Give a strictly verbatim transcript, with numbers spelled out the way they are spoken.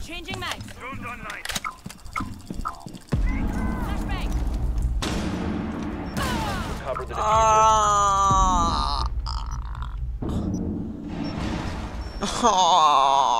Changing mags. Drones online. Flashbang. Recover the diffuser. Ah. Ah.